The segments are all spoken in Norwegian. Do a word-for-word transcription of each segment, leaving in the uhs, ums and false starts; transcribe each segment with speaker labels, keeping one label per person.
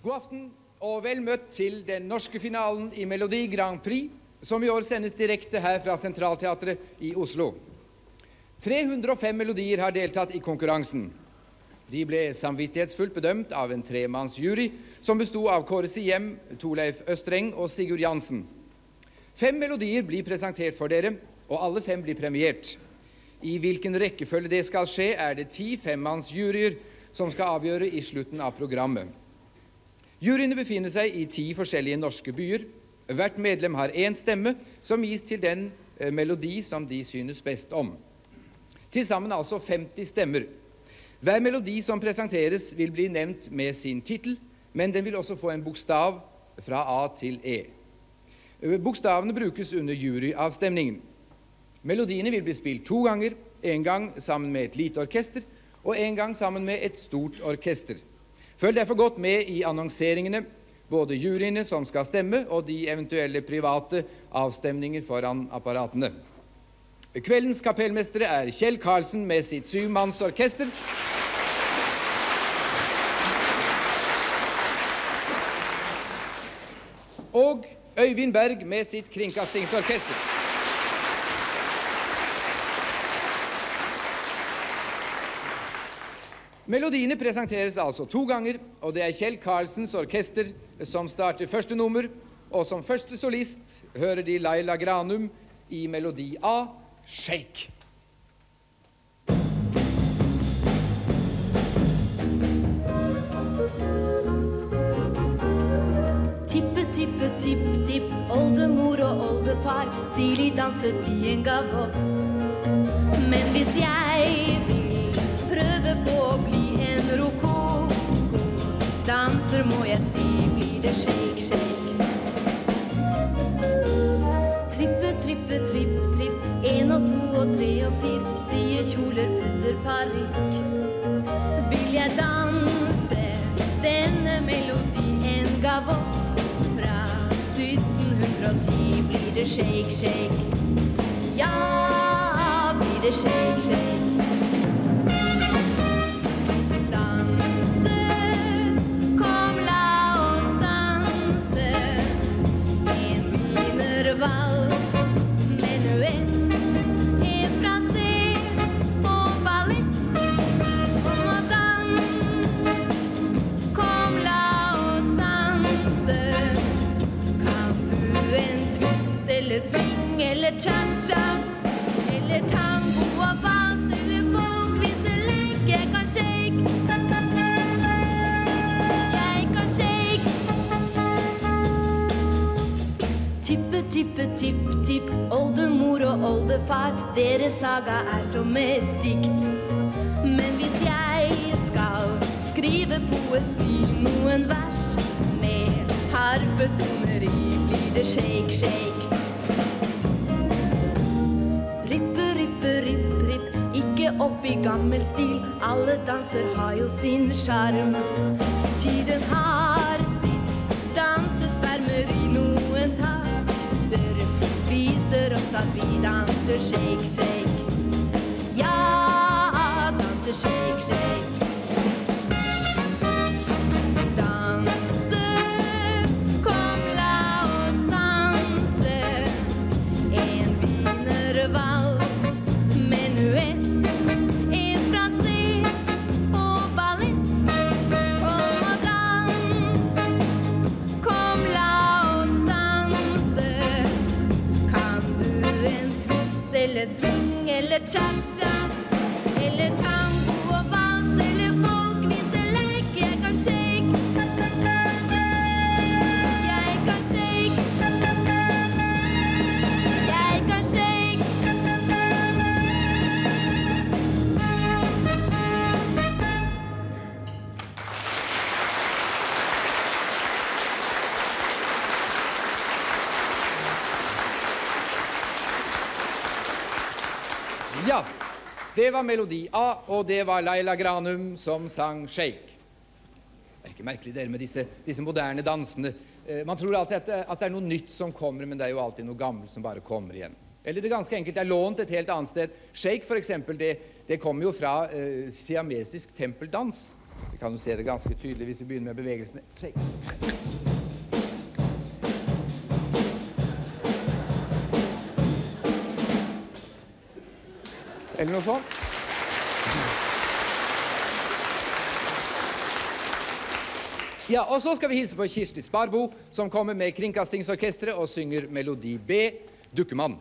Speaker 1: God aften og vel møtt til den norske finalen i Melodi Grand Prix, som i år sendes direkte her fra Centralteatret i Oslo. tre hundre og fem melodier har deltatt i konkurransen. De ble samvittighetsfullt bedømt av en tremannsjury som bestod av Kåre Siem, Torleif Østreng og Sigurd Jansen. Fem melodier blir presentert for dere, og alle fem blir premiert. I hvilken rekkefølge det skal skje, er det ti femmannsjuryer som skal avgjøre i slutten av programmet. Juryene befinner seg i ti forskjellige norske byer. Hvert medlem har en stemme som gis til den melodi som de synes best om. Til sammen altså femti stemmer. Hver melodi som presenteres vil bli nevnt med sin titel, men den vil også få en bokstav fra A til E. Bokstavene brukes under juryavstemningen. Melodiene vil bli spilt to ganger, en gang sammen med et lite orkester, og en gang sammen med et stort orkester. Følg derfor godt med i annonseringene, både juryene som skal stemme, og de eventuelle private avstemninger foran apparatene. Kveldens kapellmestere er Kjell Karlsen med sitt syvmannsorkester, og Øyvind Berg med sitt kringkastingsorkester. Melodiene presenteres altså to ganger, og det er Kjell Karlsens orkester som starter første nummer, og som første solist hører de Laila Granum i melodi A, Shake.
Speaker 2: Tippe, tippe, tipp, tipp, oldemor og oldefar, Sili danset i en gavott. Men hvis jeg vil prøve på å bli en rokoko danser, må jeg si, blir det shake, shake. Trippe, trippe, tripp, tripp, en og to og tre og fire, sier kjoler, putter, parykk. Vil jeg danse denne melodi en gavott, fra sytten hundre og ti blir det shake, shake. Ja, blir det shake, shake. Danse, kom la oss danse, en wienervals, menuett, en francés og ballett. Kom og dans, kom la oss danse. Kan du en twist eller swing eller cha-cha, eller tango og vals eller folk, hvis jeg leker, jeg kan shake. Jeg kan shake. Tippe, tippe, tipp, tipp, oldemor og oldefar, deres saga er som et dikt. Men hvis jeg skal skrive poesi, noen vers med harpetoneri, blir det shake, shake. Rippe, rippe, ripp, ripp, ikke opp i gammel stil, alle danser har jo sin charme. Tiden har sitt dansesvermeri, noen takter viser oss at vi danser shake, shake. Ja, danser shake, shake. Danse, kom la oss danse, en wienervals, menuett, en francés og ballett. Kom og dans, kom la oss danse. Kan du en twist eller swing eller cha-cha, eller tango og vals eller folk, hvis jeg leker, jeg kan shake. Jeg kan shake. Jeg kan shake.
Speaker 1: Ja, det var melodi A, og det var Laila Granum som sang Shake. Det er ikke merkelig dere med disse, disse moderne dansene. Eh, man tror alltid at det, at det er noe nytt som kommer, men det er jo alltid noe gammelt som bare kommer igjen. Eller det ganske enkelt er lånt et helt annet sted. Shake for eksempel, det, det kommer jo fra eh, siamesisk tempeldans. Vi kan jo se det ganske tydelig hvis vi begynner med bevegelsene. Eller noe sånt. Ja, og så skal vi hilse på Kirsti Sparbo, som kommer med Kringkastingsorkestret og synger melodi B, Dukkemann.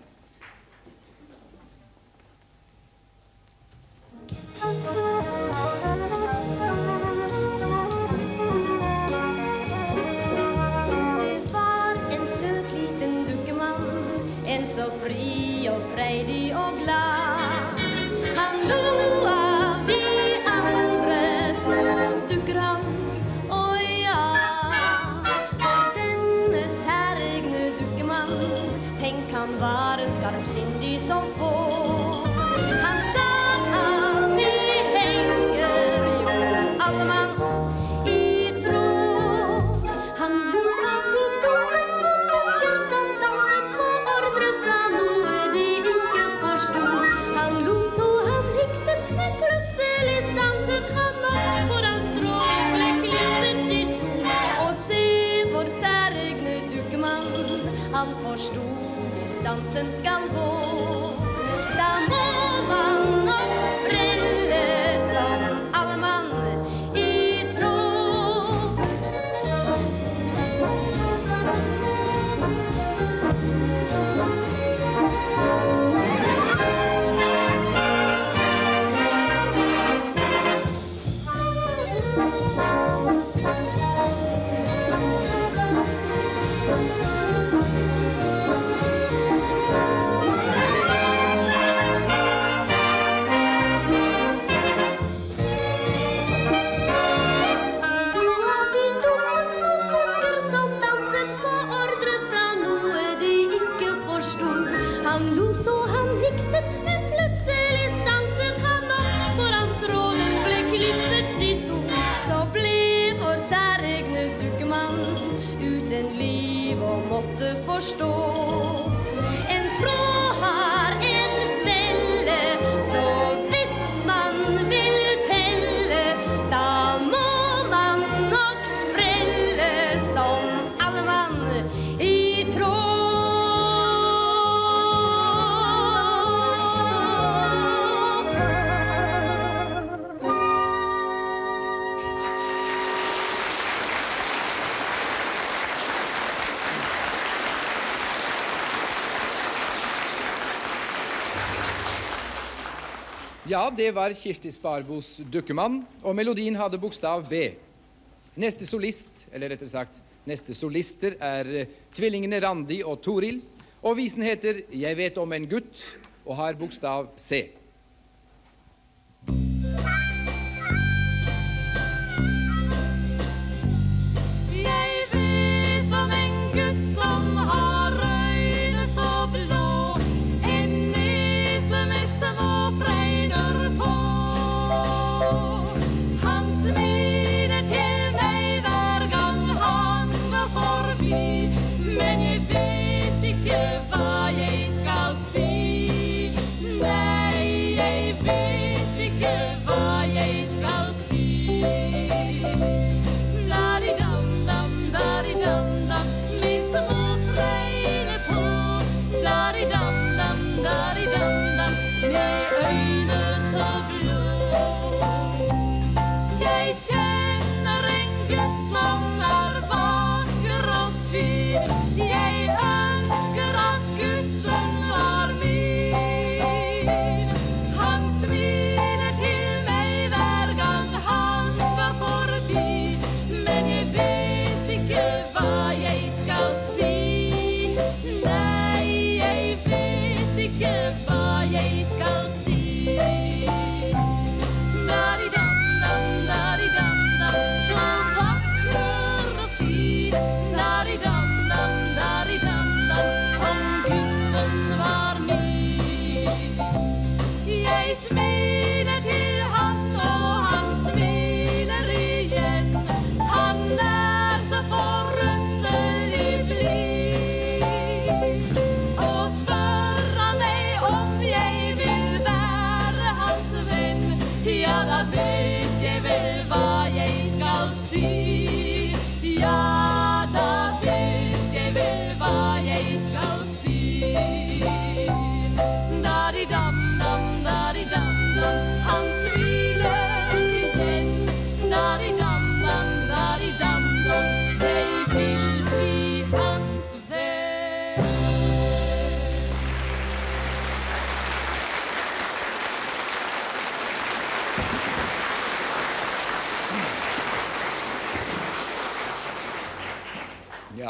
Speaker 2: Det var en søt liten dukkemann, en så fri og freidig og glad. Han lo av de andre små dukker han. Han var skarpsindig som få. Han sa alltid henger jo alle mann i tråd. Han lo av de dumme små dukker som danset på ordre fra noe de ikke forstod. Han lo så han hikstet, men plutselig stanset han opp, for hans tråd ble klippet i to. Og se vår særegne dukkemann, han forstod dansen skal gå. Da må man nok sprelle som alle mann i tråd. Han lo så han hikstet, men plutselig stanset han opp, for hans tråden ble klippet i to. Så ble vår særegne dukkemann uten liv og måtte forstå. En tråd har en stelle, så hvis man vil telle, da må man nok sprelle som alle mann i tråd.
Speaker 1: Ja, det var Kirsti Sparbos Dukkemann, og melodien hadde bokstav B. Neste solist, eller rettere sagt, neste solister er tvillingene Randi og Toril, og visen heter Jeg vet om en gutt, og har bokstav C.
Speaker 3: Jeg vet om en gutt som har øyne så blå, en nese med små fregner på. Han smiler til meg hver gang han går forbi, men jeg vet ikke hva jeg skal si. Nei, jeg vet ikke hva jeg skal si. La-di-dam-dam, da-di-dam-dam, med små fregner på. La-di-dam-dam, da-di-dam-dam, med øyne så blå. Jeg kjenner en gutt som er vakker og fin. Jeg ønsker at gutten var min. Han smiler til meg hver gang han går forbi, men jeg vet ikke hva jeg skal si. Nei, jeg vet ikke hva jeg skal si. Da-di-dam-dam, da-di-dam-dam, så vakker og fin. Da-di-dam-dam, da-di-dam-dam, om gutten var min. Jeg smiler til han, og han smiler igjen. Han er så forunderlig blid. Og spør han meg om jeg vil være hans venn, ja, da vet jeg vel hva jeg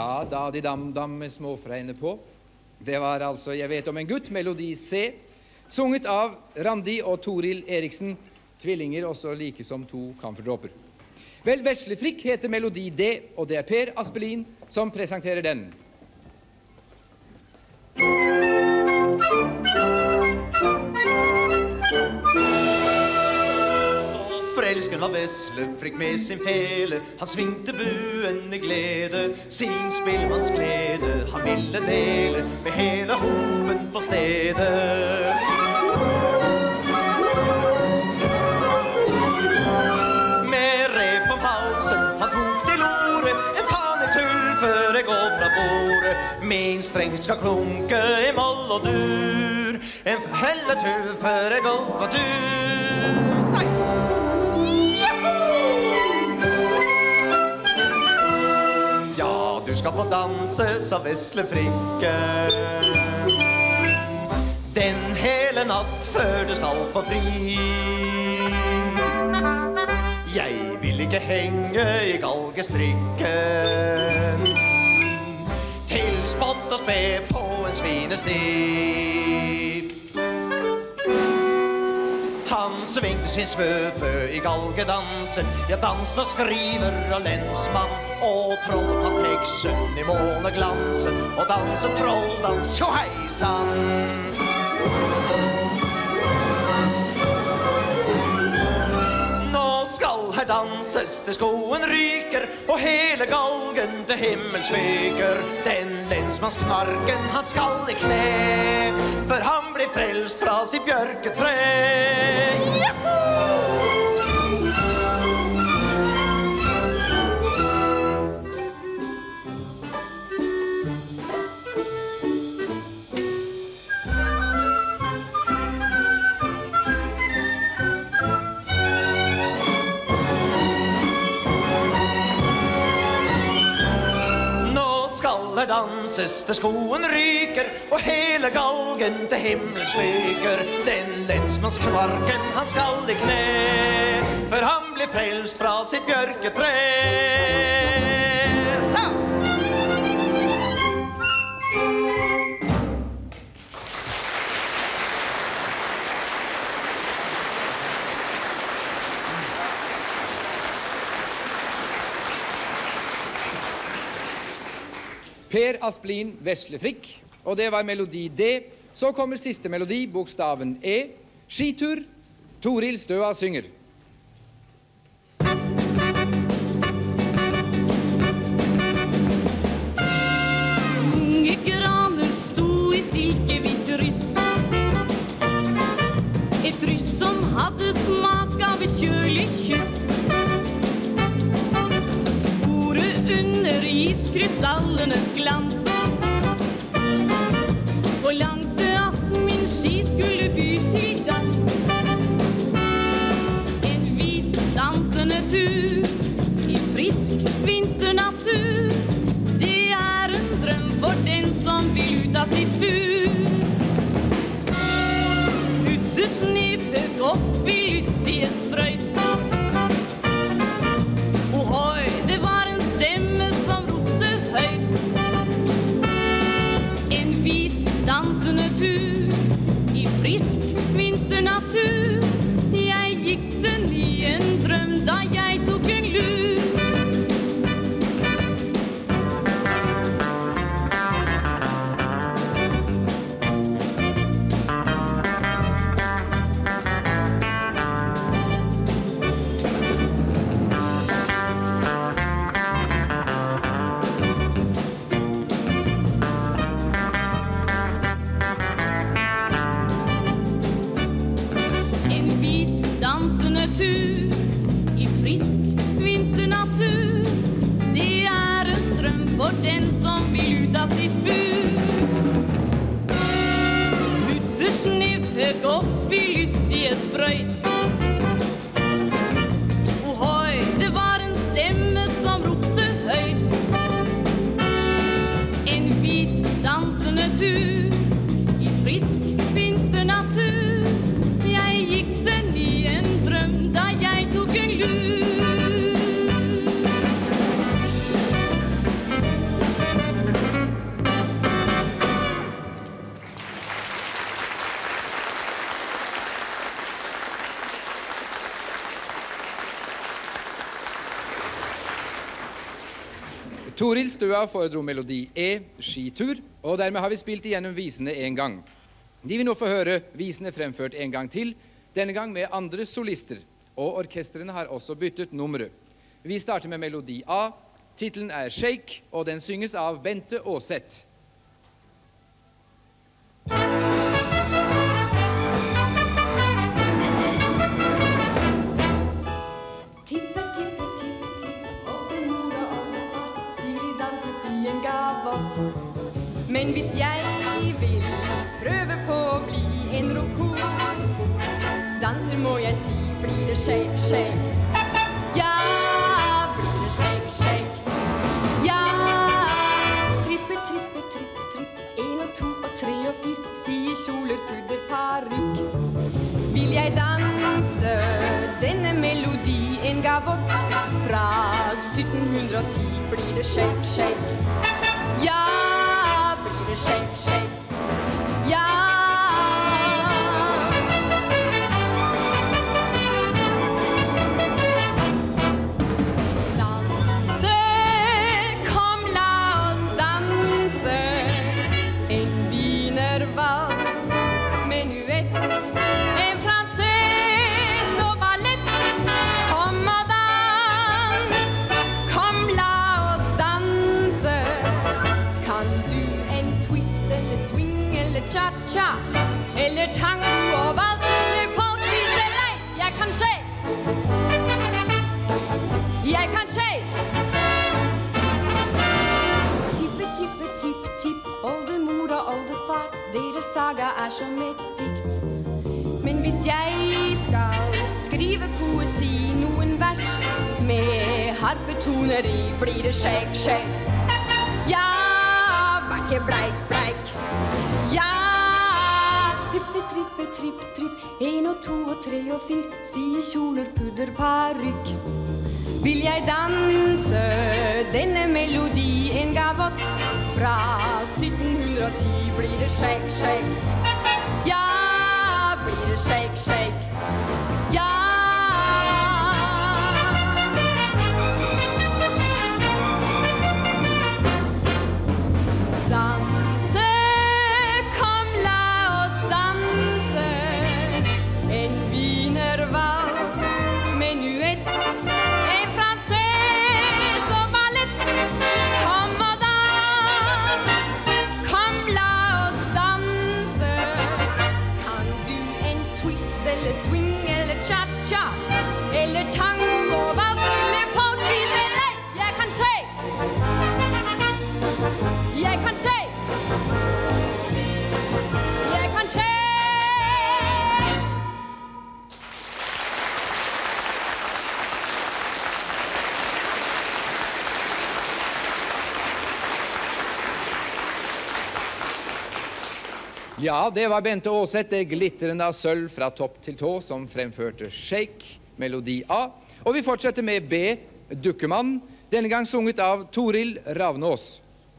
Speaker 1: Ja, da de dam-dam med småfregne på. Det var altså Jeg vet om en gutt, melodi C, sunget av Randi og Toril Eriksen, tvillinger også like som to kamferdråper. Vel, Vesle Frikk heter melodi D, og det er Per Aspelin som presenterer den.
Speaker 4: Forelsken var Vesle Frikk med sin fele. Han svingte buen i glede, sin spillemannsglede han ville dele med hele hoven på stedet. Med rep om halsen han tok til orde, en faen i tull før jeg går fra bordet. Min streng skal klunke i moll og dur, en helletur før jeg går for dur. Sei! Du skal få danse, sa Vesle Frikke, den hele natt før du skal få fri. Jeg vil ikke henge i galgestrikken til spott og spe på en svinesnip. Han svingte sin svøpe i galgedansen, ja, dansen og skriver og lensmann, og trollet han teksten i måneglansen, og danse trolldans, tjo heisan. Nå skal her danses til skoen ryker, og hele galgen til himmels fyker. Den lensmannsknarken han skal i kne, for han blir frelst fra sitt bjørketre. Her danses til skoen ryker, og hele galgen til himmels fyker. Den lensmannsknarken han skal i kne, for han blir frelst fra sitt bjørketre. Så!
Speaker 1: Per Aspelin, Vesle Frikk, og det var melodi D. Så kommer siste melodi, bokstaven E. Skitur, Toril Støa synger.
Speaker 3: Unge graner sto i silkehvitt ryss, et ryss som hadde smak av et kjølig kyss. Under iskrystallenes glans forlangte at min ski skulle by til dans. En hvit dansende tur i frisk vinternatur, det er en drøm for den som vil ut av sitt bur. Uddesne føk opp i lystige sprøyt, dansende tur i frisk vinternatur. Jeg gikk den i en drøm da jeg tok en lur. Tur i frisk vinternatur, det er en drøm for den som vil ut av sitt bur. Uddesne føk opp i lystige sprøyt, ohoi, det var en stemme som ropte høyt. En hvit dansende tur i frisk vinternatur, jeg gikk den i en drøm da jeg tok en lur.
Speaker 1: Toril Stua foredro melodi E, Skitur, og dermed har vi spilt igjennom visene en gang. De vil nå få høre visene fremført en gang til, denne gang med andre solister, og orkestrene har også byttet numre. Vi starter med melodi A, titelen er Shake, og den synges av Bente Åseth.
Speaker 2: Tippe, tippe, tippe, tippe, oldemor og oldefar, Siri danset i en gavott. Men hvis jeg vil prøve på å bli en roko, danser må jeg si, blir det shake, shake. Ja, blir det shake, shake. Ja, trippe, trippe, trippe, trippe, en og to og tre og fire, sier kjoler, pudder, parykk. Vil jeg danse denne melodien gavott, fra sytten ti blir det shake, shake. Ja, blir det shake, shake. Ja. Danse, kom la oss danse, en wienervals, menuett, en franses og ballett. Kom og dans, kom la oss danse. Kan du en twist eller swing eller cha-cha, eller tango og vals eller polkvis eller nei? Jeg kan shake, jeg kan shake. Tippe, tippe, tippe, tippe, oldemor og oldefar, deres saga er som et dikt. Men hvis jeg skal skrive poesi, noen vers med harpetoner i, blir det shake, shake. Ja, bakke, bleik, bleik. Ja, trippe, trippe, trippe, tripp, en og to og tre og fire, sier kjoler, pudder, parykk. Vil jeg danse denne melodien gavott, fra sytten ti blir det shake, shake. Ja, blir det shake, shake. Ja. Danse, kom la oss danse, en wienervals, menuett, en franses og ballett. Kom og dans, kom la oss danse. Kan du en twist eller swing eller cha-cha, eller tango og vals eller polkvis eller nei? Jeg kan shake, jeg kan shake, jeg kan shake.
Speaker 1: Ja, det var Bente Åseth, det glittrende av sølv fra topp til tå, som fremførte Shake, melodi A. Og vi fortsetter med B, Dukkemann, denne gang sunget av Toril Ravnås.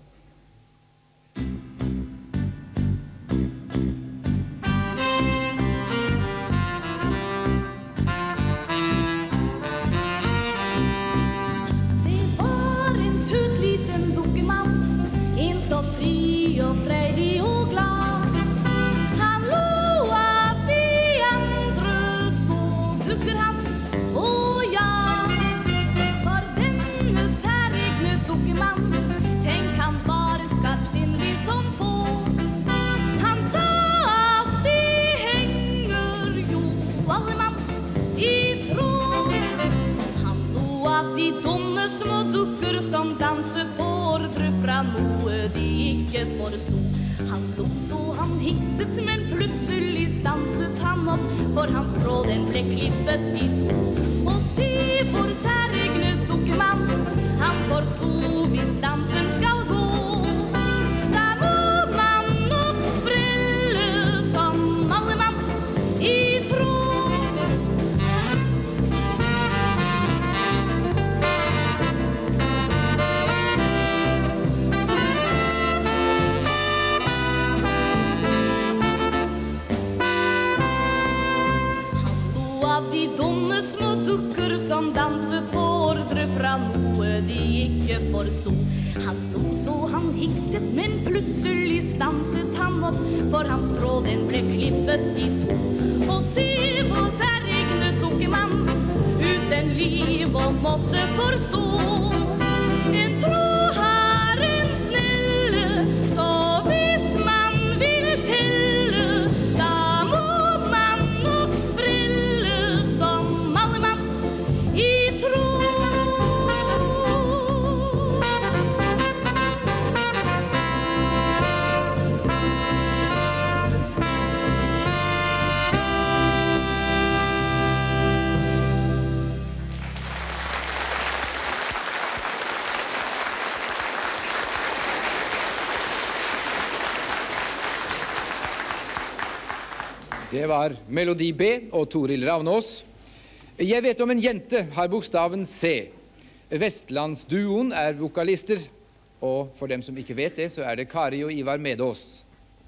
Speaker 5: Det var en søt liten dukkemann, en så fri og freidig og glad. Han lo av de andre små dukker han, å ja. For denne særegne dukkemann, tenk han bare skarpsindig som få. Han sa at de henger jo alle mann i tråd. Han lo av de dumme små dukker som danset på ordre fra noe de ikke forstod. Han lo så han hikstet, men plutselig stanset han opp, for hans tråd den ble klippet i to. Og se hvor særegne dukkemann, han forstod hvis dansen skal gå. Da må man nok sprelle som alle mann i tråd. Av de dumme små dukker som danset på ordre fra noe de ikke forstod. Han lo så han hikstet, men plutselig stanset han opp, for hans tråd den ble klippet i to. Og se på særregnet dukkemann, uten liv og måtte forstå. En tråd har en snelle, så hvis man vil telle, da må man nok sprelle som alle mann i tråd.
Speaker 1: Det var Melodi B og Toril Ravnås. Jeg vet om en jente har bokstaven C. Vestlandsduoen er vokalister, og for dem som ikke vet det, så er det Kari og Ivar Medås.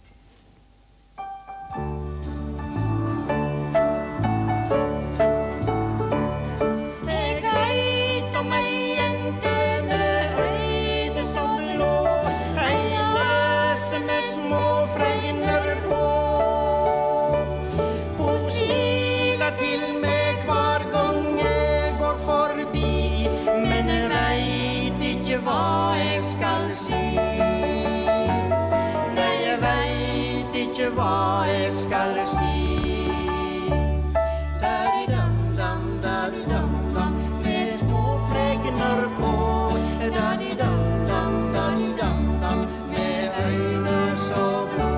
Speaker 3: Jeg vet om ei jente med øyne som blå, en nese med små fregner på. Hun smiler til meg hver gang jeg går forbi, men jeg vet ikke hva jeg skal si. Nei, jeg vet ikke hva jeg skal si. Da-di-dam-dam, da-di-dam-dam, med små fregner på. Da-di-dam-dam, da-di-dam-dam, med øyne så blå.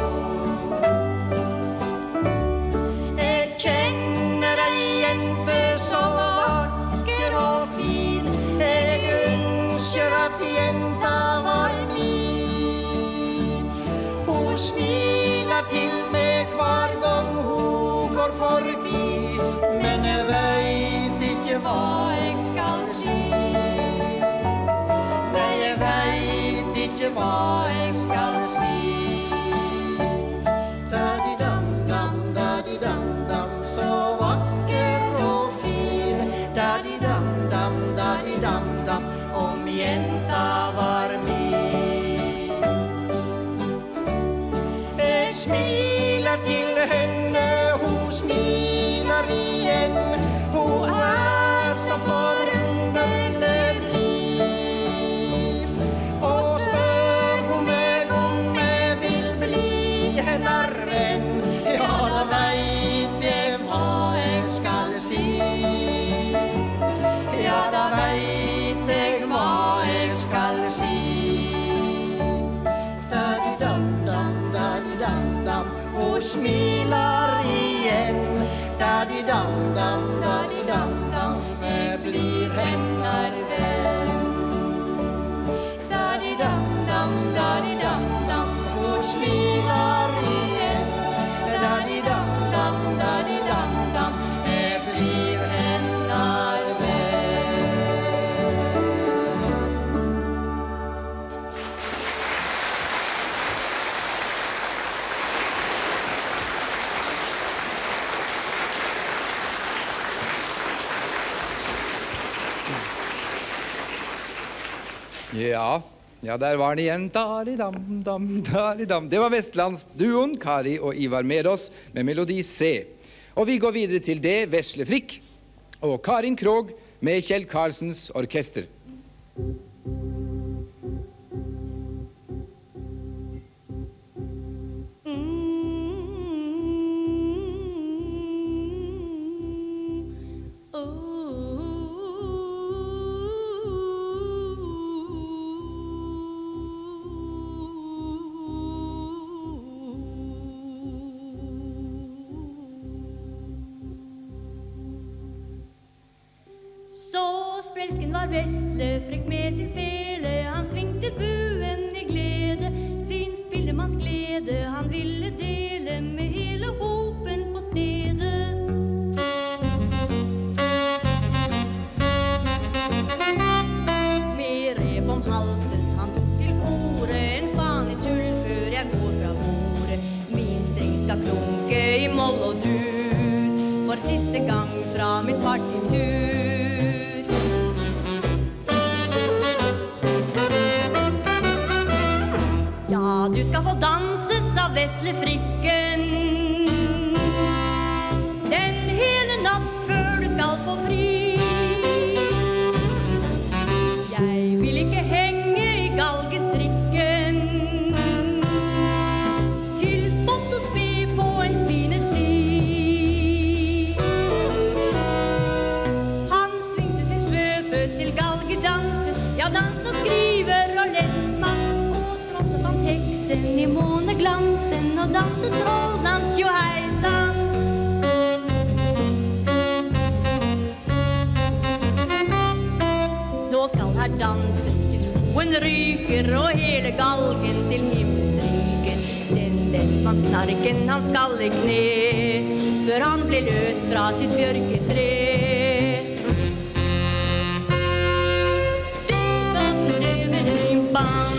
Speaker 3: Jeg kjenner ei jente så vakker og fin. Jeg ønsker at jenta var min. Hun smiler til meg hver gang hun går forbi, men jeg vet ikke hva jeg skal si. Nei, jeg vet ikke hva jeg skal si. Da-di-dam-dam, da-di-dam-dam, så vakker og fin. Da-di-dam-dam, da-di-dam-dam, om jenta var min. Jeg smiler til henne, hun smiler igjen. Hun er så forunderlig blid. Og spør hun meg om jeg vil bli hennar venn, ja, da vet jeg hva jeg skal si. Ja, da vet jeg hva jeg skal si. Da-di-dam-dam, da-di-dam-dam, hun smiler igjen. Da-di-dam-dam, da-di-dam-dam, jeg blir hennar venn. Da-di-dam-dam, da-di-dam-dam, hun smiler igjen. Da-di-dam-dam, da-di-dam-dam, jeg blir hennar venn.
Speaker 1: Ja, ja, der var den igjen. Da-di-dam-dam, da-di-dam. Det var Vestlandsduoen, Kari og Ivar Medås, med Melodi C. Og vi går videre til det, Vesle Frikk og Karin Krog med Kjell Karlsens orkester.
Speaker 6: Så sprelsken var Vesle Frikk med sin fele, han svingte buen i glede, sin spillemanns glede han ville dele med hele hopen på stedet. Med rev om halsen han tok til orde, en faen i tull før jeg går fra bordet. Min streng skal klunke i moll og dur, for siste gang fra mitt partitur. du skal få danses av veslefrikken. Den hele natt før du skal få fri. Jeg vil ikke henge i galgestrikken til spott og spe på en svinesti. Han svingte sin svøpe til galgedansen, ja, dansen og skriver og lensmann, og trollet fant heksen i måneglansen og danset trolldans, jo heisan. Nå skal her danses til skoen ryker og hele galgen til himmelsryker. Den lensmannsknarken han skal i kne før han blir løst fra sitt bjørketre. Bang.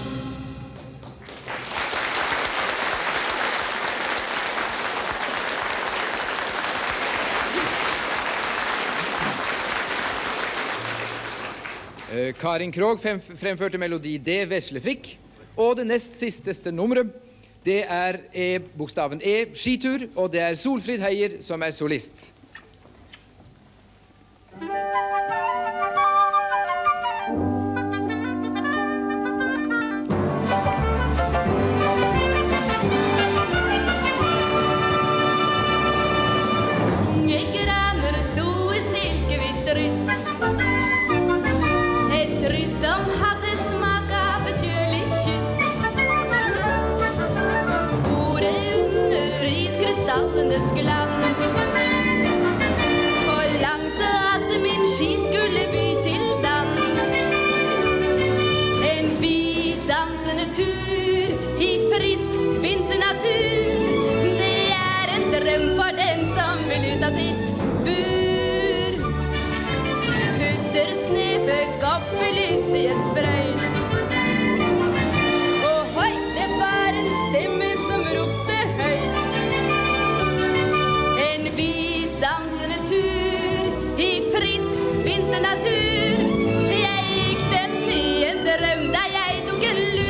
Speaker 1: Karin Krogh fremførte melodi D, Veslefrikk, og det nest sisteste nummeret, det er E, bokstaven E, skitur, og det er Solfrid Heier som er solist.
Speaker 2: Gikk renner sto i silkehvitt ryss, et ryss som hadde smak av et kjølig kyss. Sporet under iskrystallenes glans, forlangte at min ski skulle by til dans. En viddansende tur i frisk vinternatur, det er en drøm for den som vil ut av sitt bur. Hudder sneføk opp i lystige sprøyt, og hoi, det var en stemme som ropte høyt. En viddansende tur i frisk vinternatur, jeg gikk den i en drøm da jeg tok en lur.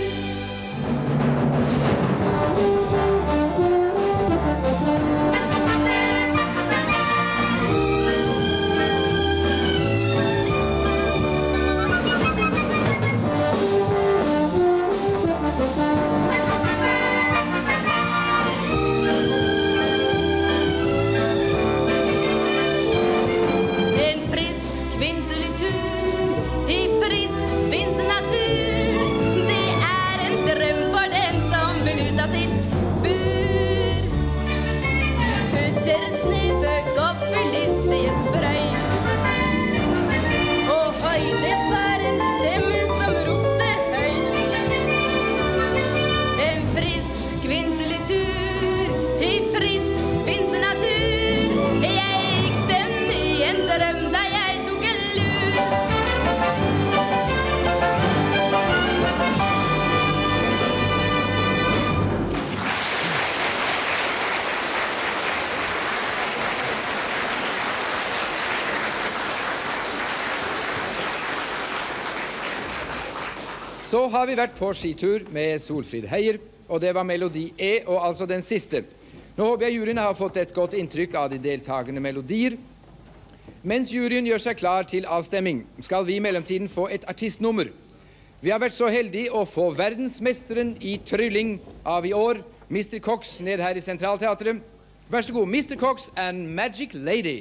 Speaker 1: Så har vi vært på skitur med Solfrid Heier, og det var melodi E, og altså den siste. Nå håper jeg juryen har fått et godt inntrykk av de deltagende melodier. Mens juryen gjør seg klar til avstemming, skal vi i mellomtiden få et artistnummer. Vi har vært så heldige å få verdensmesteren i trylling av i år, mister Cox, ned her i Sentralteatret. Vær så god, mister Cox and Magic Lady.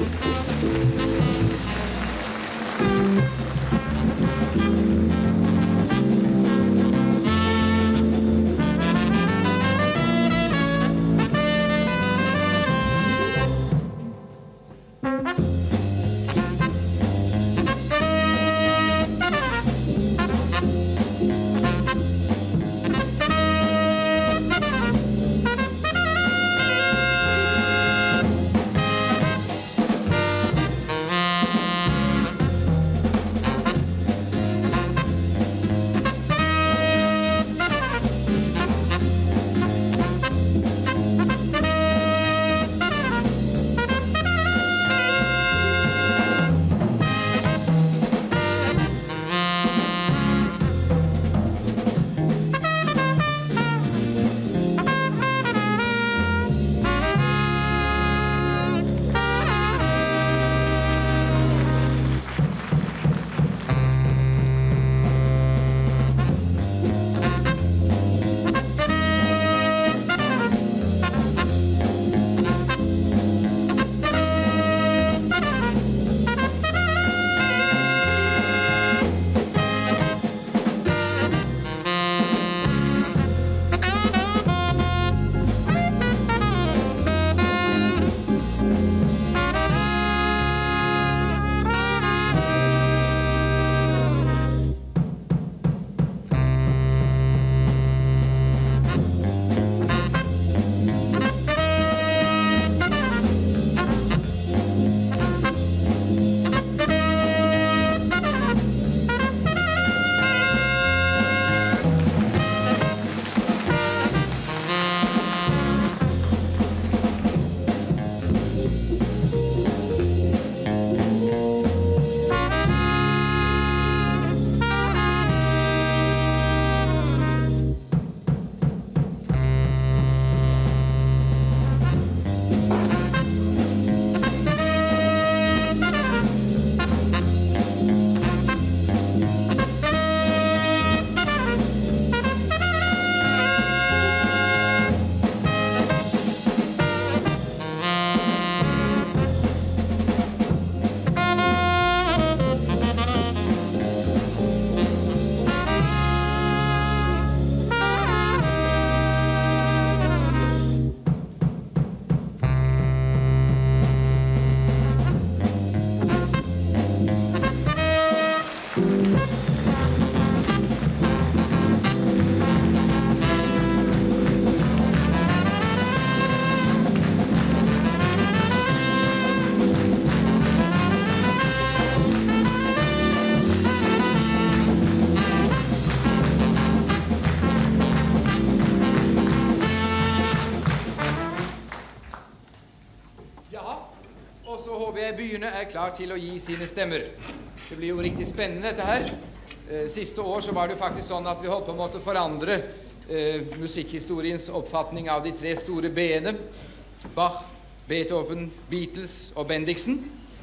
Speaker 1: Byene er klar til å gi sine stemmer. Det blir jo riktig spennende dette her. Eh, siste år så var det jo faktisk sånn at vi holdt på en måte å forandre eh, musikkhistoriens oppfatning av de tre store B-ene. Bach, Beethoven, Beatles og Bendiksen.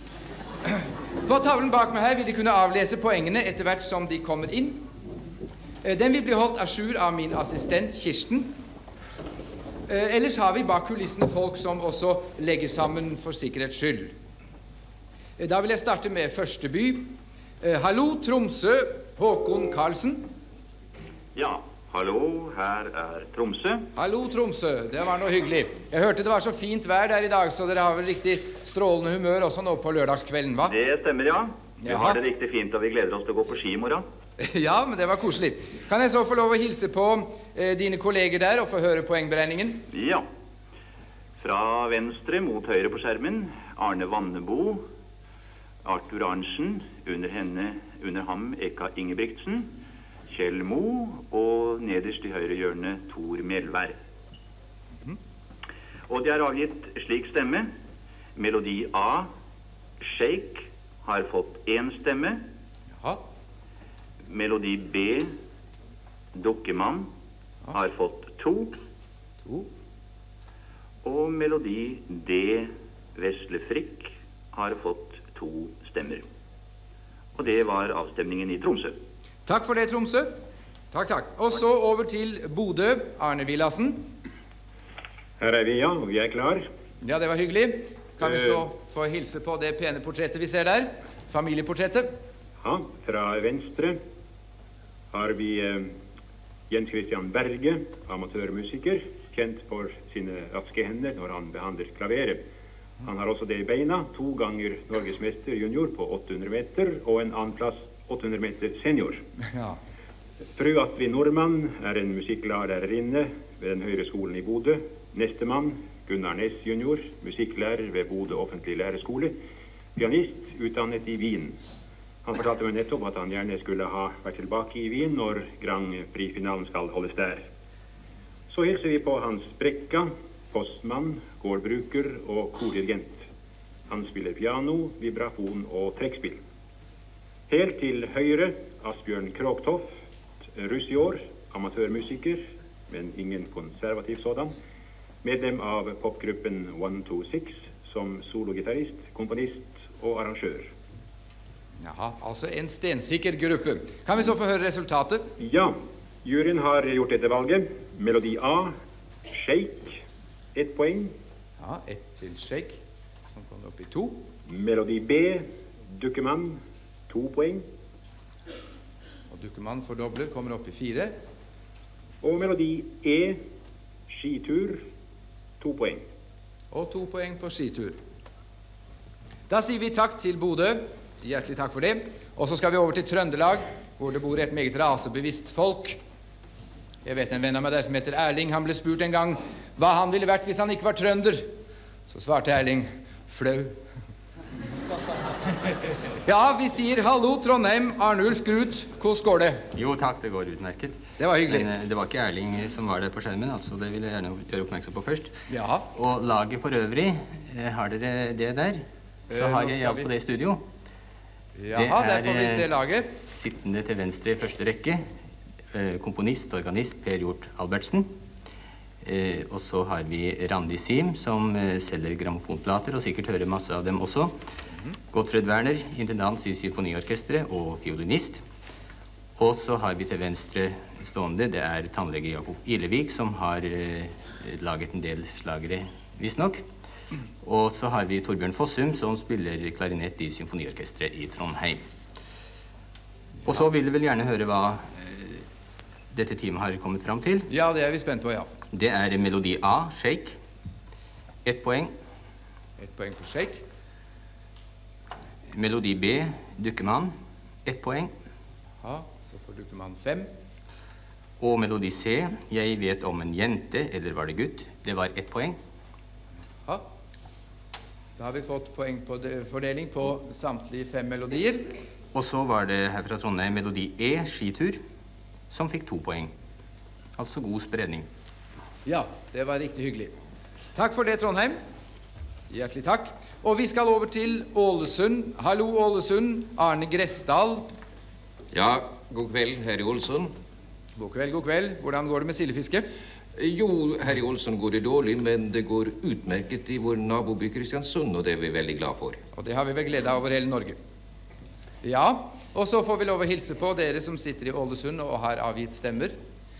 Speaker 1: På tavlen bak meg her vil de kunne avlese poengene etter hvert som de kommer inn. Eh, den vil bli holdt à jour av min assistent Kirsten. Eh, ellers har vi bak kulissene folk som også legger sammen for sikkerhets skyld. Da vil jeg starte med første by. Eh, hallo, Tromsø, Håkon Karlsen.
Speaker 7: Ja, hallo, her er Tromsø.
Speaker 1: Hallo, Tromsø, det var noe hyggelig. Jeg hørte det var så fint vær der i dag, så dere har vel riktig strålende humør også nå på lørdagskvelden, hva?
Speaker 7: Det stemmer, ja. Vi
Speaker 1: Jaha.
Speaker 7: har det riktig fint, og vi gleder oss til å gå på ski i morgen.
Speaker 1: Ja, men det var koselig. Kan jeg så få lov å hilse på eh, dine kolleger der og få høre poengberegningen?
Speaker 7: Ja. Fra venstre mot høyre på skjermen, Arne Vannebo, Arthur Arntzen, under henne, under ham Eka Ingebrigtsen, Kjell Mo, og nederst i høyre hjørne Tor Melvær. Mm. Og de har avgitt slik stemme. Melodi A, Shake, har fått én stemme.
Speaker 1: Jaha.
Speaker 7: Melodi B, Dukkemann, ja. Har fått to.
Speaker 1: To.
Speaker 7: Og melodi D, Vesle Frikk, har fått to stemmer. Og det var avstemningen i Tromsø.
Speaker 1: Takk for det, Tromsø. Takk, takk. Og så over til Bodø, Arne Villassen.
Speaker 8: Her er vi, ja, og vi er klar.
Speaker 1: Ja, det var hyggelig. Kan vi så få hilse på det pene portrettet vi ser der? Familieportrettet.
Speaker 8: Ja, fra venstre har vi eh, Jens Christian Berge, amatørmusiker, kjent for sine raske hender når han behandler klaveret. Han har også det i beina, to ganger Norgesmester junior på åtte hundre meter, og en annen plass åtte hundre meter senior.
Speaker 1: Ja.
Speaker 8: Fru Astrid Normann er en musikklærerinne ved den høyre skolen i Bodø. Neste mann, Gunnar Næss junior, musikklærer ved Bodø offentlig lærerskole. Pianist, utdannet i Wien. Han fortalte meg nettopp at han gjerne skulle ha vært tilbake i Wien når Grand Prix-finalen skal holdes der. Så hilser vi på Hans Brekka, postmann, gårdbruker og kordirigent. Han spiller piano, vibrafon og trekkspill. Helt til høyre, Asbjørn Krogtoft, russ i år, amatørmusiker, men ingen konservativ sådan. Medlem av popgruppen one two six som sologitarist, komponist og arrangør.
Speaker 1: Jaha, altså en stensikker gruppe. Kan vi så få høre resultatet?
Speaker 8: Ja, juryen har gjort dette valget. Melodi A, Shake, ett poeng.
Speaker 1: Ja, ett til Shake, som kommer opp i to.
Speaker 8: Melodi B, Dukkemann, to poeng.
Speaker 1: Og Dukkemann fordobler, kommer opp i fire.
Speaker 8: Og melodi E, Skitur, to poeng.
Speaker 1: Og to poeng på skitur. Da sier vi takk til Bodø. Hjertelig takk for det. Og så skal vi over til Trøndelag, hvor det bor et meget rasebevisst folk. Jeg vet en venn av meg der som heter Erling. Han ble spurt en gang hva han ville vært hvis han ikke var trønder. Så svarte Erling, flau. Ja, vi sier hallo Trondheim, Arnulf Grut, hvordan går det?
Speaker 9: Jo takk, det går utmerket.
Speaker 1: Det var hyggelig.
Speaker 9: Men eh, det var ikke Erling som var der på skjermen, altså det vil jeg gjerne gjøre oppmerksom på først.
Speaker 1: Ja.
Speaker 9: Og laget for øvrig, eh, har dere det der? Så
Speaker 1: Eh,
Speaker 9: har
Speaker 1: nå
Speaker 9: jeg
Speaker 1: skal
Speaker 9: i alt
Speaker 1: vi-
Speaker 9: på det i studio.
Speaker 1: Jaha, der får vi
Speaker 9: eh,
Speaker 1: se laget.
Speaker 9: sittende til venstre i første rekke, eh, komponist, organist Per Hjort Albertsen. Eh, og så har vi Randi Sim, som eh, selger grammofonplater, og sikkert hører masse av dem også. Gottfred Werner, intendant i symfoniorkestret og fiolinist. Og så har vi til venstre stående, det er tannlege Jakob Ilevik, som har eh, laget en del slagere, visstnok. Og så har vi Torbjørn Fossum, som spiller klarinett i symfoniorkestret i Trondheim. Og så vil vi vel gjerne høre hva eh, dette teamet har kommet fram til.
Speaker 1: Ja, det er vi spent på, ja.
Speaker 9: Det er melodi A, Shake. Ett poeng.
Speaker 1: Et poeng på Shake.
Speaker 9: Melodi B, Dukkemann. Ett poeng.
Speaker 1: Ja, så får Dukkemann fem.
Speaker 9: Og melodi C, Jeg vet om en jente, eller var det gutt? Det var ett poeng.
Speaker 1: Ja. Da har vi fått poeng på de, fordeling på samtlige fem melodier.
Speaker 9: Og så var det her fra Trondheim melodi E, Skitur, som fikk to poeng. Altså god spredning.
Speaker 1: Ja, det var riktig hyggelig. Takk for det, Trondheim. Hjertelig takk. Og vi skal over til Ålesund. Hallo, Ålesund. Arne Gressdal.
Speaker 10: Ja, god kveld, herr Olsson.
Speaker 1: God kveld, god kveld. Hvordan går det med sildefiske?
Speaker 10: Jo, herr Olsson går det dårlig, men det går utmerket i vår naboby Kristiansund, og det er vi veldig glad for.
Speaker 1: Og det har vi vel glede av over hele Norge. Ja, og så får vi lov å hilse på dere som sitter i Ålesund og har avgitt stemmer.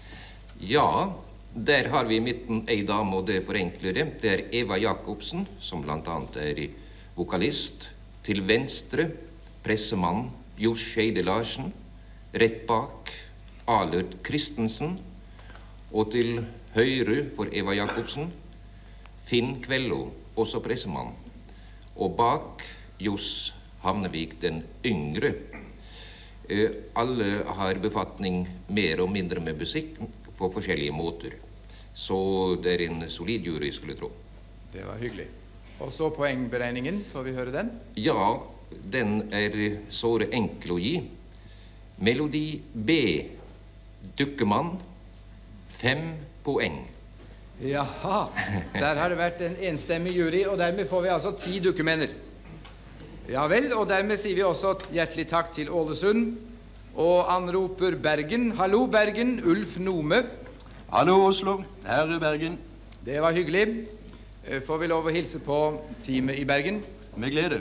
Speaker 10: Ja, der har vi i midten ei dame, og det forenkler det. Det er Eva Jacobsen, som blant annet er vokalist. Til venstre, pressemann Jos Scheide Larsen. Rett bak, Alert Christensen. Og til høyre for Eva Jacobsen, Finn Kvello, også pressemann. Og bak Jos Havnevik den yngre. Eh, alle har befatning mer og mindre med musikk på forskjellige måter. Så det er en solid jury, skulle jeg tro.
Speaker 1: Det var hyggelig. Og så poengberegningen, får vi høre den?
Speaker 10: Ja, den er såre enkel å gi. Melodi B, Dukkemann, fem poeng.
Speaker 1: Jaha, der har det vært en enstemmig jury, og dermed får vi altså ti dukkemenner. Ja vel, og dermed sier vi også hjertelig takk til Ålesund, og anroper Bergen. Hallo Bergen, Ulf Nome.
Speaker 11: Hallo Oslo, her er Bergen.
Speaker 1: Det var hyggelig. Eh, Får vi lov å hilse på teamet i Bergen?
Speaker 11: Med glede.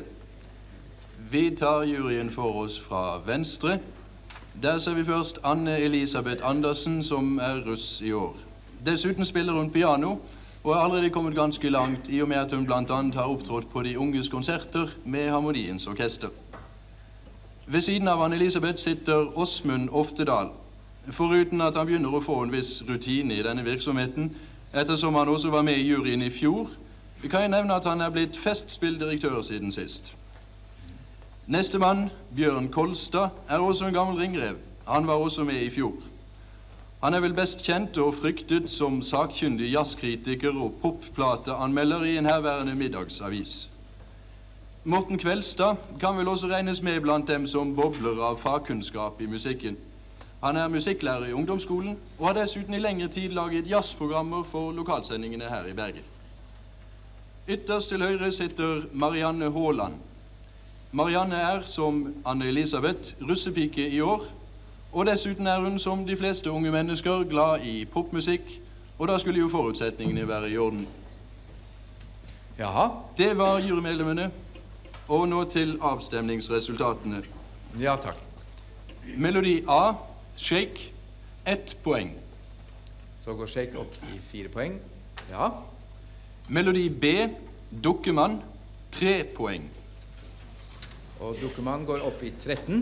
Speaker 11: Vi tar juryen for oss fra venstre. Der ser vi først Anne Elisabeth Andersen, som er russ i år. Dessuten spiller hun piano, og er allerede kommet ganske langt i og med at hun blant annet har opptrådt på de unges konserter med Harmoniens orkester. Ved siden av Anne-Elisabeth sitter Åsmund Oftedal. Foruten at han begynner å få en viss rutine i denne virksomheten, ettersom han også var med i juryen i fjor, kan jeg nevne at han er blitt festspilldirektør siden sist. Neste mann, Bjørn Kolstad, er også en gammel ringrev. Han var også med i fjor. Han er vel best kjent og fryktet som sakkyndig jazzkritiker og popplateanmelder i en herværende middagsavis. Morten Kveldstad kan vel også regnes med blant dem som bobler av fagkunnskap i musikken. Han er musikklærer i ungdomsskolen og har dessuten i lengre tid laget jazzprogrammer for lokalsendingene her i Bergen. Ytterst til høyre sitter Marianne Håland. Marianne er, som Anne-Elisabeth, russepike i år, og dessuten er hun, som de fleste unge mennesker, glad i popmusikk, og da skulle jo forutsetningene være i orden.
Speaker 1: Jaha.
Speaker 11: Det var jurymedlemmene, og nå til avstemningsresultatene.
Speaker 1: Ja, takk.
Speaker 11: Melodi A, Shake, ett poeng.
Speaker 1: Så går Shake opp i fire poeng. Ja.
Speaker 11: Melodi B, Dukkemann, tre poeng.
Speaker 1: Og Dukkemann går opp i tretten.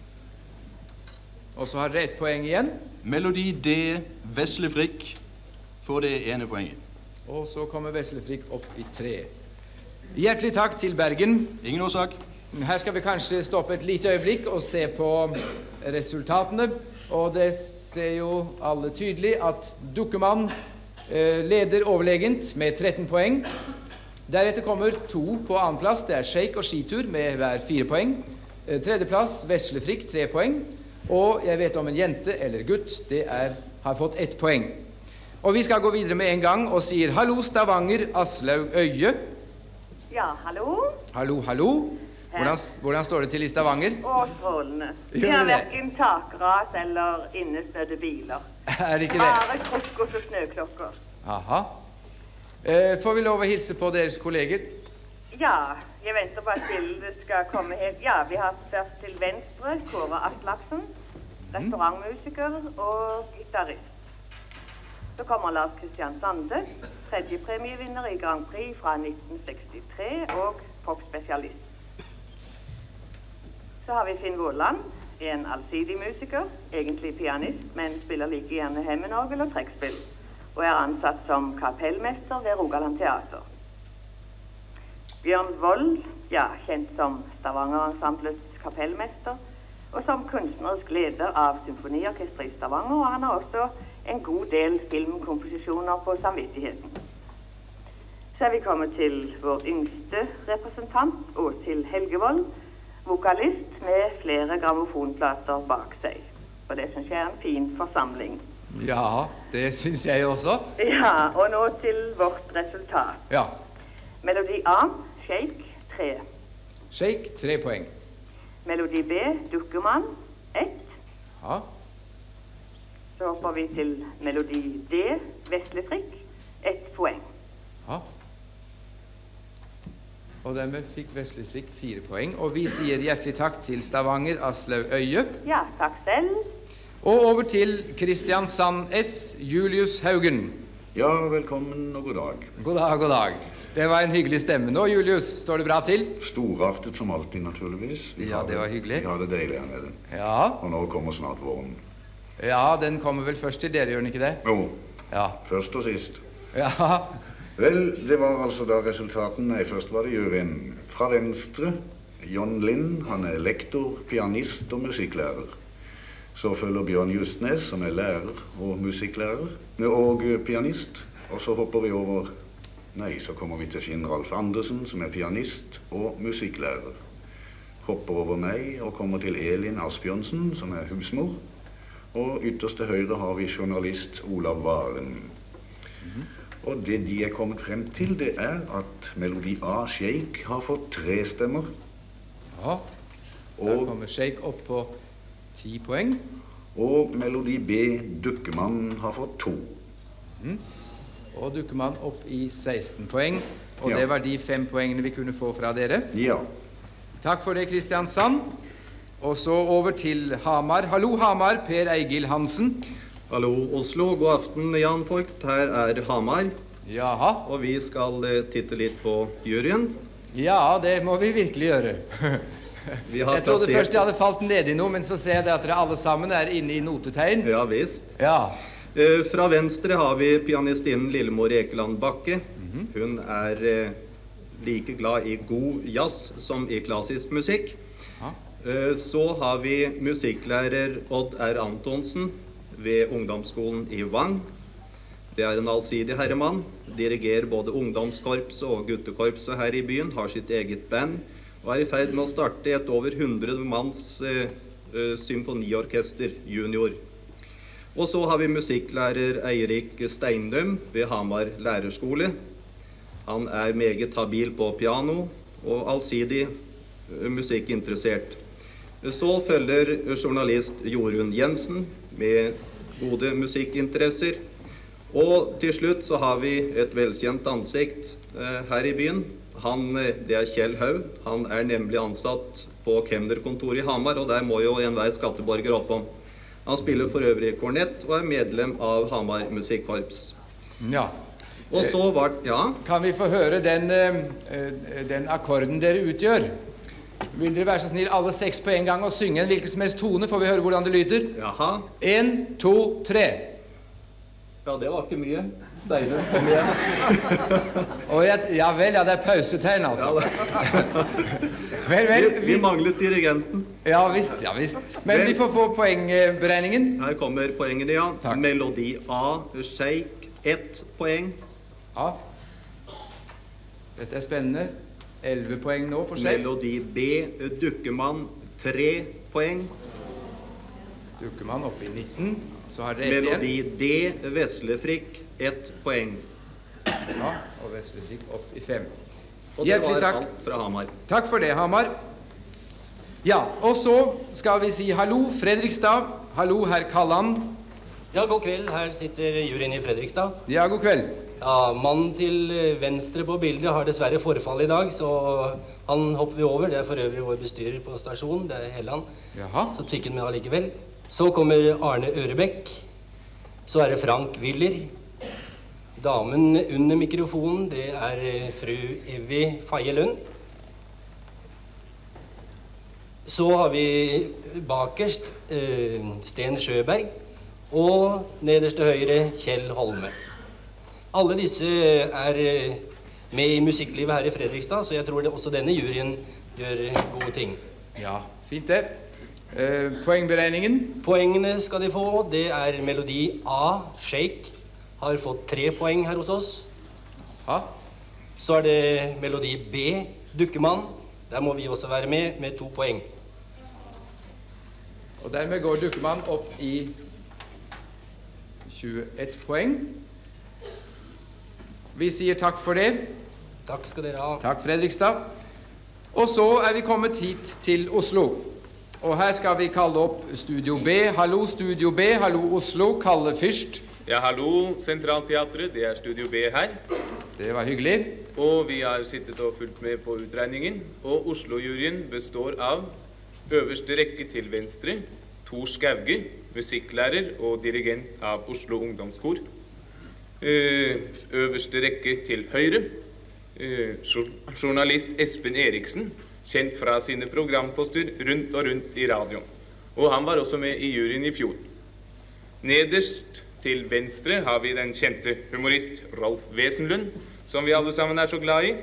Speaker 1: Og så har dere ett poeng igjen.
Speaker 11: Melodi D, Veslefrikk, får det ene poenget.
Speaker 1: Og så kommer Veslefrikk opp i tre. Hjertelig takk til Bergen.
Speaker 11: Ingen årsak.
Speaker 1: Her skal vi kanskje stoppe et lite øyeblikk og se på resultatene. Og det ser jo alle tydelig at Dukkemann eh, leder overlegent med tretten poeng. Deretter kommer to på annen plass. Det er Shake og Skitur med hver fire poeng. Eh, tredjeplass, Veslefrikk, tre poeng. Og jeg vet om en jente eller gutt, det er, har fått ett poeng. Og vi skal gå videre med en gang og sier hallo Stavanger, Aslaug Øye.
Speaker 12: Ja, hallo.
Speaker 1: Hallo, hallo. Hvordan, hvordan står det til i Stavanger?
Speaker 12: Og strålende. Vi har hverken takras eller innestødde biler.
Speaker 1: Er det ikke det?
Speaker 12: Bare krokkos og snøklokker.
Speaker 1: Aha. Eh, får vi lov å hilse på deres kolleger?
Speaker 12: Ja, jeg venter bare til det skal komme helt. Ja, vi har først til venstre Kåre Aslaksen, restaurantmusiker og gitarist. Så kommer Lars Christian Sande, tredje premievinner i Grand Prix fra nitten sekstitre og popspesialist. Så har vi Finn Våland, en allsidig musiker, egentlig pianist, men spiller like gjerne hemmenorgel og trekkspill, og er ansatt som kapellmester ved Rogaland Teater. Bjørn Wold, ja, kjent som Stavanger-ensemblets kapellmester, og som kunstnerisk leder av Symfoniorkestret i Stavanger, og han har også en god del filmkomposisjoner på samvittigheten. Så er vi kommet til vår yngste representant, Åshild Helgevold, vokalist med flere grammofonplater bak seg. Og det synes jeg er en fin forsamling.
Speaker 1: Ja, det synes jeg også.
Speaker 12: Ja, og nå til vårt resultat.
Speaker 1: Ja.
Speaker 12: Melodi A, Shake, tre.
Speaker 1: Shake, tre poeng.
Speaker 12: Melodi B, Dukkemann, ett.
Speaker 1: Ja.
Speaker 12: Så hopper vi til melodi D, Veslefrikk, ett poeng.
Speaker 1: Ja. Og dermed fikk Veslefrikk fire poeng. Og vi sier hjertelig takk til Stavanger, Aslaug Øye.
Speaker 12: Ja, takk selv.
Speaker 1: Og over til Kristiansand S, Julius Haugen.
Speaker 13: Ja, velkommen og god dag.
Speaker 1: God dag, god dag. Det var en hyggelig stemme nå, Julius. Står det bra til?
Speaker 13: Storartet som alltid, naturligvis. Vi
Speaker 1: ja, det var hyggelig.
Speaker 13: Vi har det deilig her nede.
Speaker 1: Ja.
Speaker 13: Og nå kommer snart våren.
Speaker 1: Ja, den kommer vel først til dere, gjør den ikke det?
Speaker 13: Jo.
Speaker 1: Ja.
Speaker 13: Først og sist.
Speaker 1: Ja.
Speaker 13: Vel, det var altså da resultatene. Nei, først var det juryen. Fra venstre, John Lind, han er lektor, pianist og musikklærer. Så følger Bjørn Justnes, som er lærer og musikklærer, og pianist. Og så hopper vi over, nei, så kommer vi til Finn Ralf Andersen, som er pianist og musikklærer. Hopper over meg og kommer til Elin Asbjørnsen, som er husmor. Og ytterst til høyre har vi journalist Olav Varen. Mm-hmm. Og det de er kommet frem til, det er at melodi A, Shake, har fått tre stemmer.
Speaker 1: Ja, der og, kommer Shake opp på ti poeng.
Speaker 13: Og melodi B, Dukkemann, har fått to.
Speaker 1: Mm. Og Dukkemann opp i seksten poeng. Og ja. Det var de fem poengene vi kunne få fra dere.
Speaker 13: Ja.
Speaker 1: Takk for det, Kristiansand. Og så over til Hamar. Hallo, Hamar, Per Eigil Hansen.
Speaker 14: Hallo, Oslo. God aften, Jan Voigt. Her er Hamar.
Speaker 1: Jaha.
Speaker 14: Og vi skal eh, titte litt på juryen.
Speaker 1: Ja, det må vi virkelig gjøre.
Speaker 14: Vi har
Speaker 1: Jeg trodde
Speaker 14: plassert-
Speaker 1: først jeg hadde falt ned i noe, men så ser jeg det at dere alle sammen er inne i notetegn.
Speaker 14: Ja, visst.
Speaker 1: Ja.
Speaker 14: Eh, Fra venstre har vi pianistinnen Lillemor Ekeland Bakke. Hun er eh, like glad i god jazz som i klassisk musikk. Eh, Så har vi musikklærer Odd R. Antonsen ved ungdomsskolen i Vang. Det er en allsidig herremann. Dirigerer både ungdomskorpset og guttekorpset her i byen, har sitt eget band, og er i ferd med å starte et over hundre manns eh, eh, symfoniorkester junior. Og så har vi musikklærer Eirik Steindum ved Hamar lærerskole. Han er meget habil på piano og allsidig eh, musikkinteressert. Så følger journalist Jorunn Jensen med gode musikkinteresser. Og til slutt så har vi et velkjent ansikt eh, her i byen. Han, eh, det er Kjell Haug. Han er nemlig ansatt på kemnerkontoret i Hamar, og der må jo enhver skatteborger oppom. Han spiller for øvrig kornett og er medlem av Hamar musikkorps.
Speaker 1: Ja.
Speaker 14: Og så var, ja.
Speaker 1: Kan vi få høre den, eh, den akkorden dere utgjør? Vil dere være så snill alle seks på en gang og synge en hvilken som helst tone? Får vi høre hvordan det lyder?
Speaker 14: Jaha.
Speaker 1: En, to, tre.
Speaker 14: Ja, det var ikke mye. Steinum, kom igjen.
Speaker 1: Og jeg, ja vel, ja, det er pausetegn, altså.
Speaker 14: Ja,
Speaker 1: vel, vel,
Speaker 14: vi, vi manglet dirigenten.
Speaker 1: Ja visst, ja visst. Men vi får få poengberegningen.
Speaker 14: Her kommer poengene, ja. Melodi A, Sheik, ett poeng.
Speaker 1: Ja. Dette er spennende. elleve poeng nå på Sheik.
Speaker 14: Melodi B, Dukkemann, tre poeng.
Speaker 1: Dukkemann oppe i nitten. Så har dere ett igjen.
Speaker 14: Melodi D, Veslefrikk, ett poeng.
Speaker 1: Ja, og Veslefrikk opp i fem.
Speaker 14: Og det
Speaker 1: Hjertelig
Speaker 14: var
Speaker 1: takk.
Speaker 14: alt fra Hamar.
Speaker 1: Takk for det, Hamar. Ja, og så skal vi si hallo, Fredrikstad. Hallo, herr Kalland.
Speaker 15: Ja, god kveld. Her sitter juryen i Fredrikstad.
Speaker 1: Ja, god kveld.
Speaker 15: Ja, mannen til venstre på bildet har dessverre forfall i dag, så han hopper vi over. Det er for øvrig vår bestyrer på stasjonen, det er Helland.
Speaker 1: Jaha.
Speaker 15: Så trykker vi allikevel. Så kommer Arne Ørebekk. Så er det Frank Willer. Damen under mikrofonen, det er fru Evy Faye Lund. Så har vi bakerst eh, Sten Sjøberg, og nederst til høyre Kjell Holme. Alle disse er eh, med i musikklivet her i Fredrikstad, så jeg tror det også denne juryen gjør gode ting.
Speaker 1: Ja, fint det. Eh, poengberegningen?
Speaker 15: Poengene skal de få. Det er melodi A, Sheik, har fått tre poeng her hos oss.
Speaker 1: Ja.
Speaker 15: Så er det melodi B, Dukkemann. Der må vi også være med, med to poeng.
Speaker 1: Og dermed går Dukkemann opp i tjueett poeng. Vi sier takk for det.
Speaker 15: Takk skal dere ha.
Speaker 1: Takk, Fredrikstad. Og så er vi kommet hit til Oslo. Og her skal vi kalle opp Studio B. Hallo, Studio B. Hallo, Oslo. Kalle Fyrst.
Speaker 16: Ja, hallo, Sentralteatret. Det er Studio B her.
Speaker 1: Det var hyggelig.
Speaker 16: Og vi har sittet og fulgt med på utregningen. Og Oslo-juryen består av øverste rekke til venstre, Tor Skauge, musikklærer og dirigent av Oslo ungdomskor. Øverste rekke til høyre, journalist Espen Eriksen, kjent fra sine programposter rundt og rundt i radioen. Og han var også med i juryen i fjor. Nederst til venstre har vi den kjente humorist Rolf Wesenlund, som vi alle sammen er så glad i.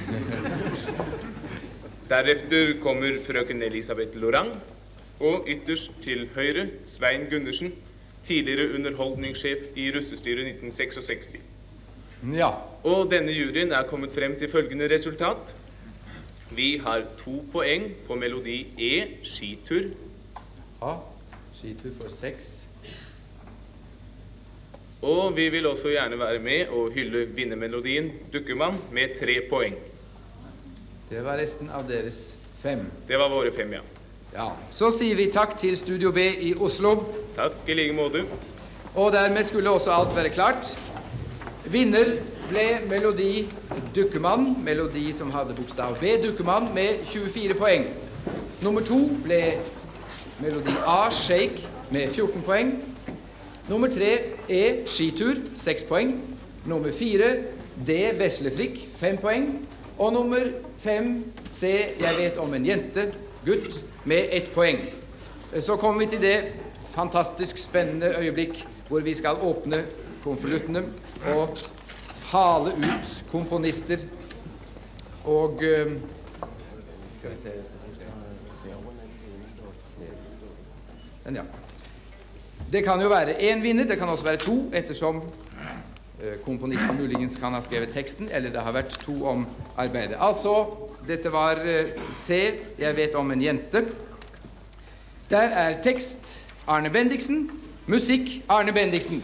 Speaker 16: Derefter kommer frøken Elisabeth Lorang, og ytterst til høyre Svein Gundersen, tidligere underholdningssjef i russestyret nitten sekstiseks.
Speaker 1: Ja.
Speaker 16: Og denne juryen er kommet frem til følgende resultat. Vi har to poeng på melodi E, skitur.
Speaker 1: Ja, skitur for seks.
Speaker 16: Og vi vil også gjerne være med og hylle vinnermelodien Dukkemann med tre poeng.
Speaker 1: Det var resten av deres fem.
Speaker 16: Det var våre fem, ja.
Speaker 1: Ja, så sier vi takk til Studio B i Oslo.
Speaker 16: Takk i like måte.
Speaker 1: Og dermed skulle også alt være klart. Vinner ble melodi Dukkemann, melodi som hadde bokstav B, Dukkemann, med tjuefire poeng. Nummer to ble melodi A, Sheik, med fjorten poeng. Nummer tre, E, skitur, seks poeng. Nummer fire, D. Veslefrikk, fem poeng. Og nummer fem, C. Jeg vet om en jente, gutt, med ett poeng. Så kommer vi til det fantastisk spennende øyeblikk hvor vi skal åpne konvoluttene og hale ut komponister og uh, skal vi se, den, ja. Det kan jo være en vinner, det kan også være to, ettersom uh, komponisten muligens kan ha skrevet teksten, eller det har vært to om arbeidet. Altså, dette var uh, C, jeg vet om en jente. Der er tekst Arne Bendiksen, musikk Arne Bendiksen.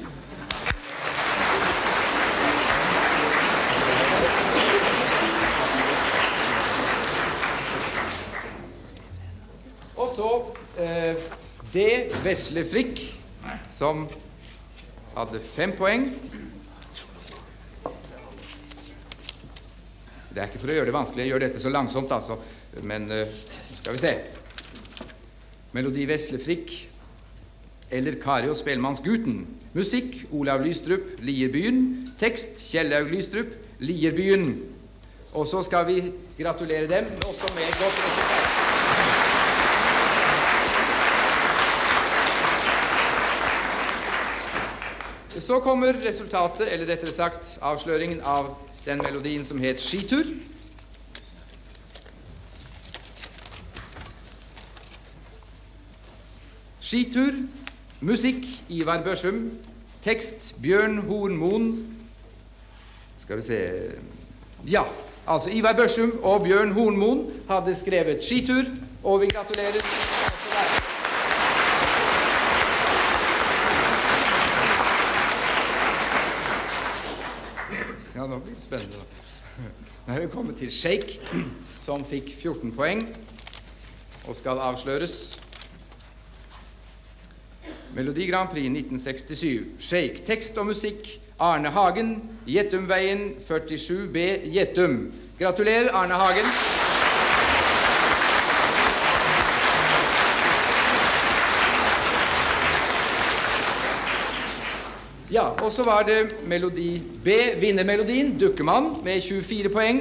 Speaker 1: Og så eh, D. Veslefrikk, som hadde fem poeng. Det er ikke for å gjøre det vanskelig, jeg gjør dette så langsomt, altså. Men eh, skal vi se. Melodi Veslefrikk, eller Kari og Spellemannsguten. Musikk Olav Lystrup, Lierbyen. Tekst Kjellaug Lystrup, Lierbyen. Og så skal vi gratulere dem også med et godt resultat. Så kommer resultatet, eller rettere sagt avsløringen av den melodien som het Skitur. Skitur, musikk Ivar Børsum, tekst Bjørn Horn Moen. Skal vi se, ja, altså Ivar Børsum og Bjørn Horn Moen hadde skrevet Skitur, og vi gratulerer også der. Ja, nå blir det spennende da. Nå har vi kommet til Shake, som fikk fjorten poeng, og skal avsløres. Melodi Grand Prix nitten sekstisju. Shake, tekst og musikk Arne Hagen, Gjettumveien førtisju B, Gjettum. Gratulerer, Arne Hagen. Ja, og så var det melodi B, vinnermelodien, Dukkemann, med tjuefire poeng.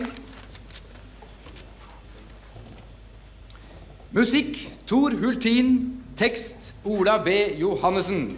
Speaker 1: Musikk, Tor Hultin, tekst, Ola B. Johannessen.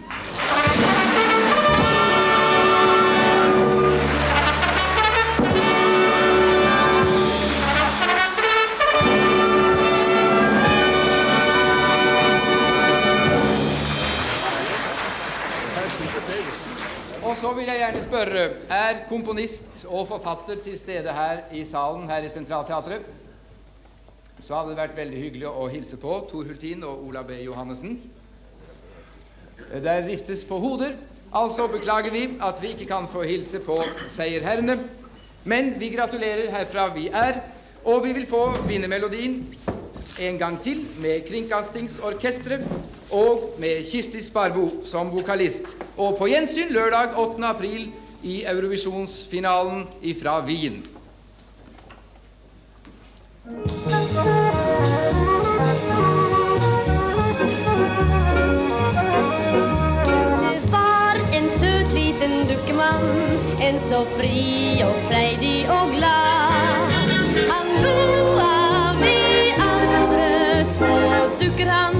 Speaker 1: Og så vil jeg gjerne spørre, er komponist og forfatter til stede her i salen, her i Centralteatret? Så hadde det vært veldig hyggelig å hilse på Tor Hultin og Ola B. Johannessen. Der ristes på hoder, altså beklager vi at vi ikke kan få hilse på seierherrene, men vi gratulerer herfra vi er, og vi vil få vinnermelodien en gang til med Kringkastingsorkestret og med Kirsti Sparbo som vokalist. Og på gjensyn lørdag åttende april i Eurovisionsfinalen ifra Wien.
Speaker 2: Det var en søt liten dukkemann, en så fri og freidig og glad. Han lo av de andre små dukker han.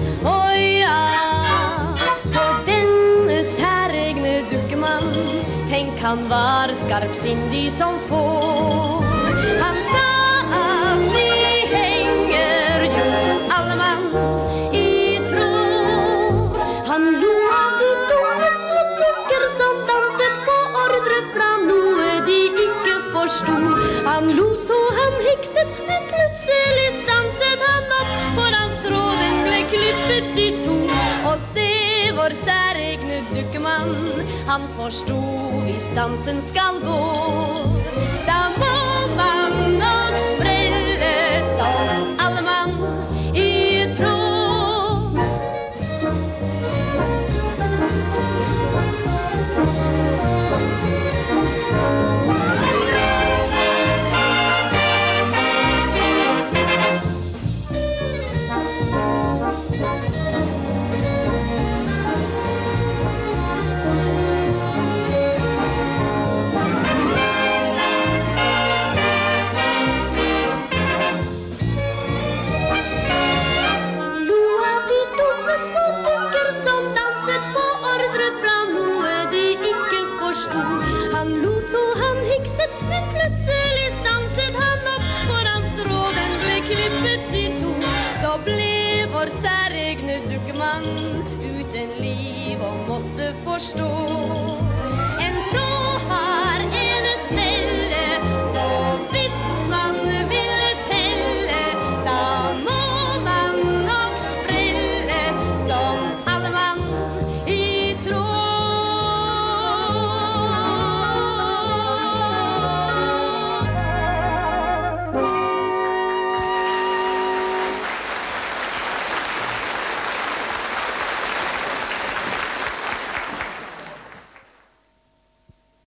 Speaker 2: Tenk, han var skarpsindig som få. Han sa at de henger jo alle mann i tråd. Han lo av de dumme små dukker som danset på ordre fra noe de ikke forstod. Han lo så han hikstet, men plutselig stanset han opp, for hans tråden ble klippet i to. Og se vår særegne dukkemann, han forstod hvis dansen skal gå. Da må man nok sprelle som alle mann i tråd. for særegne dukkemann uten liv og måtte forstå.